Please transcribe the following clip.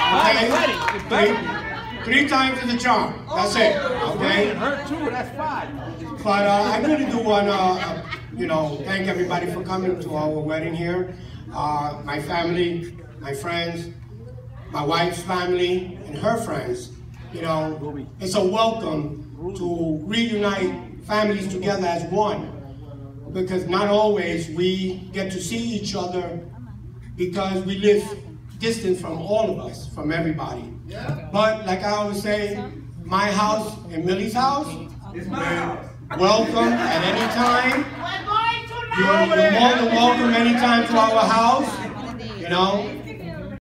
Okay? Three times is a charm. That's it. Okay? Her too, that's 5. But I really do want to, thank everybody for coming to our wedding here. My family, my friends, my wife's family, and her friends. It's a welcome to reunite families together as one. Because not always we get to see each other because we live distant from all of us, from everybody. Yeah. But like I always say, my house and Millie's house is my house. Welcome at any time. You're more than welcome anytime to our house.